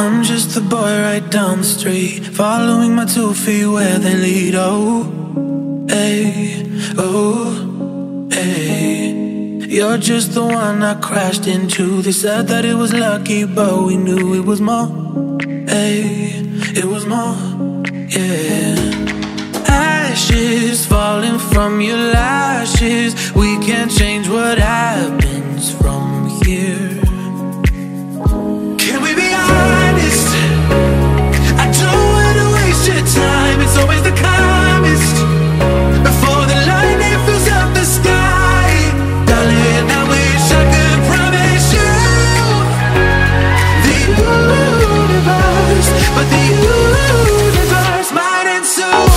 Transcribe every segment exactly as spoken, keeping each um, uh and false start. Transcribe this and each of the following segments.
I'm just the boy right down the street, following my two feet where they lead. Oh, hey, oh, hey. You're just the one I crashed into. They said that it was lucky, but we knew it was more. Hey, it was more, yeah. Ashes falling from your lashes. We can't change what happens from here. Can we be honest? I don't wanna waste your time. It's always the calmest before the lightning fills up the sky. Darling, I wish I could promise you the universe, but the universe might end soon.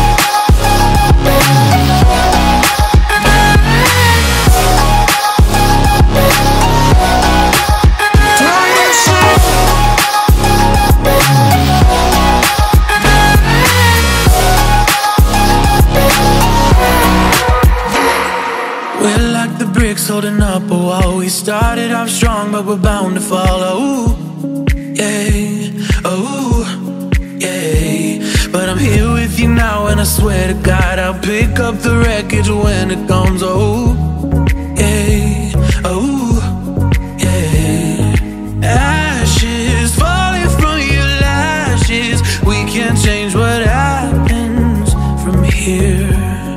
We're like the bricks holding up a wall. We started off strong, but we're bound to fall. Oh, yeah, oh, yeah. But I'm here with you now, and I swear to God I'll pick up the wreckage when it comes. Oh, yeah, oh, yeah. Ashes falling from your lashes. We can't change what happens from here.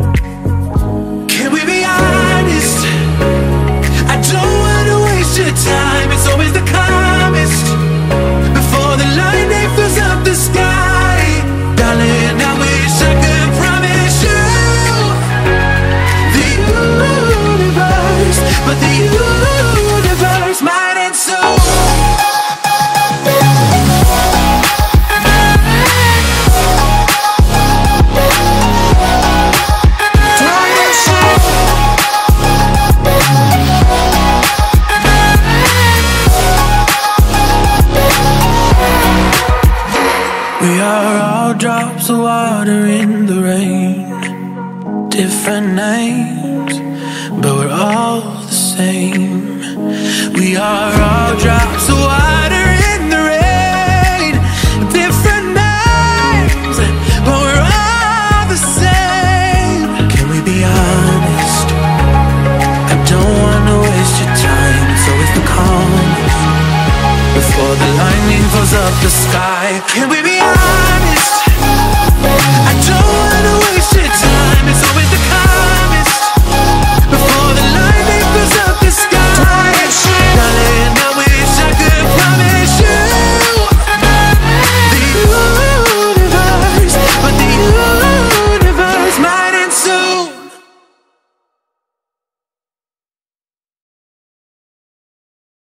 Time, it's always the calmest before the lightning fills up the sky. Darling, I wish I could promise you the universe, but the universe might end soon. We are all drops of water in the rain, different names, but we're all the same. We are all drops of water in the rain, different names, but we're all the same. Can we be honest? I don't wanna waste your time. It's always the calmest before the lightning fills up the sky. Can we be honest?